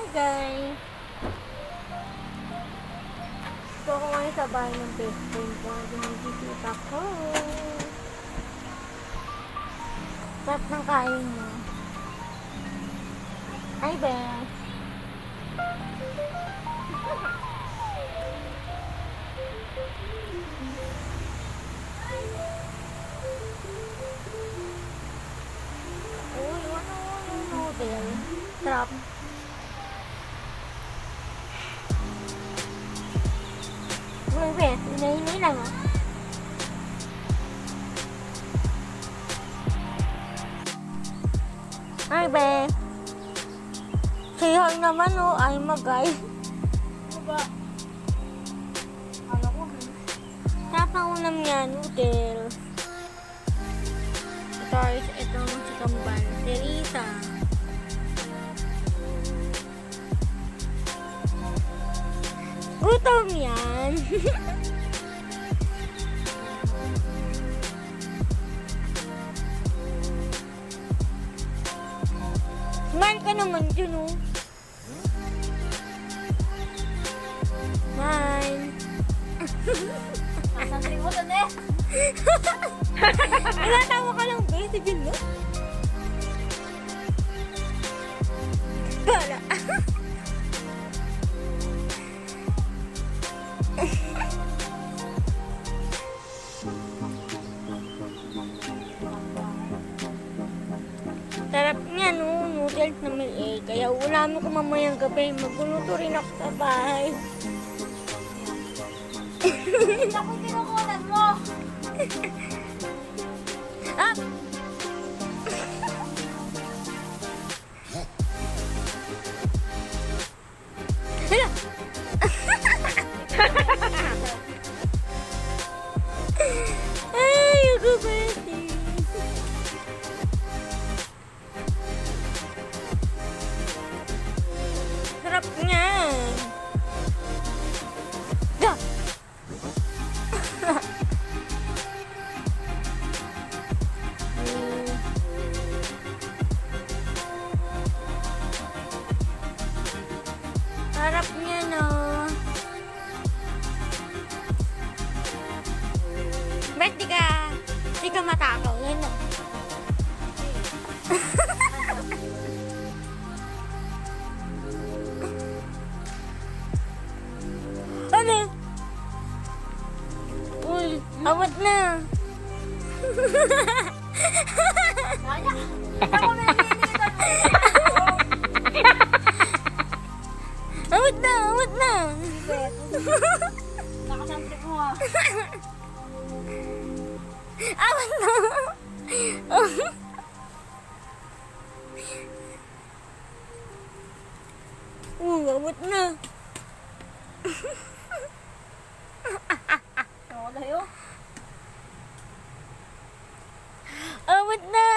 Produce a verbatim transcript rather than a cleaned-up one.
guys. Ito ako ngayon sa bahay ng best friend ko. Dinigikita ko. Sarap ng kain mo. Hi, Beth. Uy, ano yung noodle? Sarap. Uy, Beth, inahinay lang ah. Hi, Beth. Say hi naman oh, ay magay. Ano ba? Kala ko ha. Sarap ang ulam niya, noodle. Ito, itong si Kamban, Teresa. Gutom yan. Man ka naman dyan oh. Man. Nasaan rin mo doon eh? Nagatawa ka lang ba? Sabihin mo? Gala. Sarap niya no, noodles na may egg. Kaya ulamin ko mamayang gabi. Magluluto rin ako sa bahay. Hindi ako kinukunan mo. Ah! Hala! Ay, ako pwede. Sarap niya. Da! Sarap niya, no? Ba't di ka, di ka matakaw? Yan, no? Ano? Uy, awat na. Kaya? Ako na nililitan mo. Awat na, awat na. Nakasample mo ah. Awat na. Uy, awat na. Ako na yun. Awat na.